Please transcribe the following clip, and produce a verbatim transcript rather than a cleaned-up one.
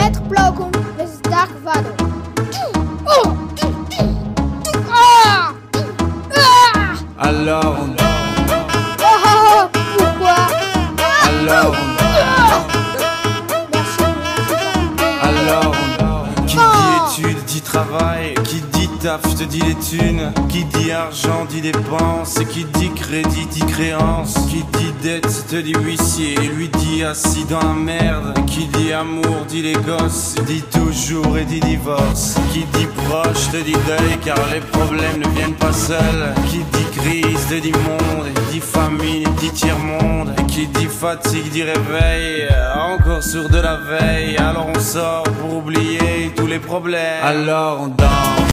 Maître Blaukum is Dark Vador. Oh! Ah! Ah! Alors on Oh, oh, oh, pourquoi? Alors on Merci, merci. Alors on Qui dit études dit travail, qui dit taf te dit les thunes, qui dit argent dit dépenses, et qui dit crédit dit créance, qui dit dette te dit huissier, et lui dit assis dans la merde, qui dit amour dit les gosses, dit toujours et dit divorce, qui dit proche te dit deuil car les problèmes ne viennent pas seuls, qui dit crise te dit monde, et dit famine dit tiers-monde, et qui dit fatigue dit réveil, encore sourd de la veille, alors on sort pour oublier tous les problèmes, alors on danse.